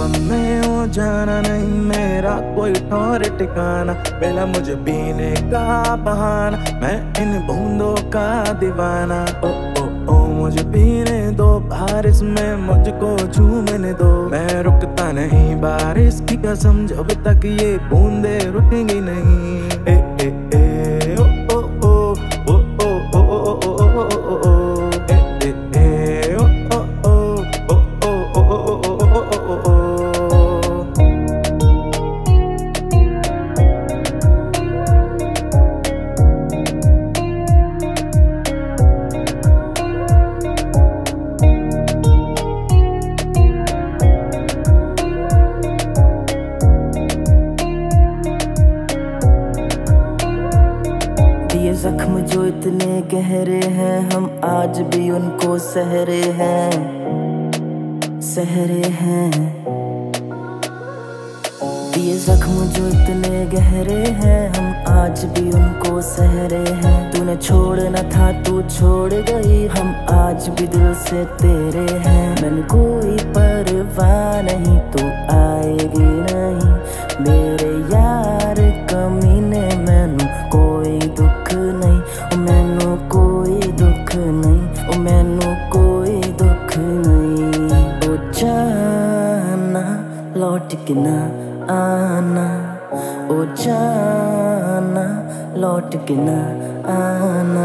मौसम में हो जाना नहीं मेरा कोई ठौर ठिकाना, मिला मुझे पीने का बहाना, मैं इन बूंदों का दीवाना। ओ ओ ओ मुझे पीने दो, बारिश में मुझको झूमने दो, मैं रुकता नहीं बारिश की कसम जब तक ये बूंदे रुकेंगी नहीं। ए ए ए ओ ओ ओ ओ ओ ओ ओ ओ ओ ओ ओ ए ए ए ओ ओ ओ ओ ओ ओ ओ ओ ओ। ये जख्म जो इतने गहरे हैं हम आज भी उनको सहरे हैं, सहरे हैं। ये जख्म जो इतने गहरे हैं हम आज भी उनको सहरे हैं। तूने छोड़ना था तू छोड़ गई, हम आज भी दिल से तेरे हैं। मैंने कोई परवाह नहीं तू आएगी नहीं, मेरे यार कमीने मैनू कोई दुख नहीं, ओ मैनू कोई दुख नहीं, ओ मैनू कोई दुख नहीं। ओ जाना लौट के ना आना, ओ जाना लौट के ना आना।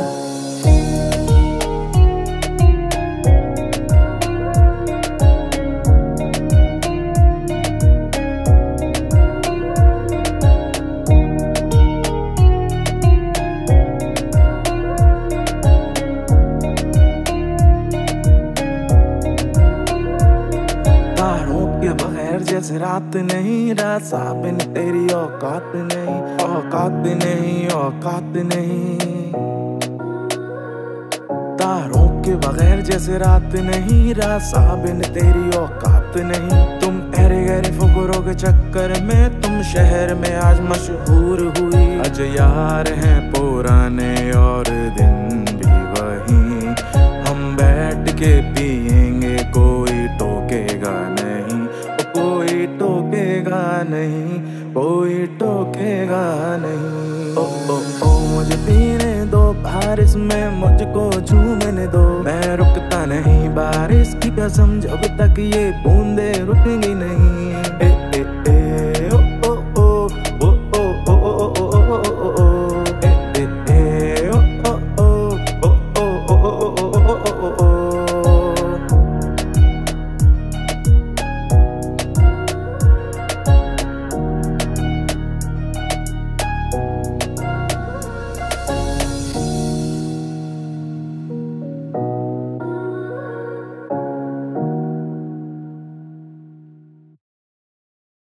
के बगैर जैसे रात नहीं, रात साबिन तेरी औकात नहीं, औकात नहीं, औकात नहीं। तारों के बगैर जैसे रात नहीं, रात साबिन तेरी औकात नहीं। तुम अरे गहरे फुकरों के चक्कर में तुम शहर में आज मशहूर हुई। आज यार हैं पुराने और दिन भी वही, हम बैठ के पिएंगे कोई टोकेगा नहीं, कोई टोकेगा नहीं, कोई टोकेगा नहीं। ओ ओ ओ मुझे पीने दो, बारिश में मुझको झूमने दो, मैं रुकता नहीं बारिश की कसम जब तक ये बूंदे रुकेंगी नहीं।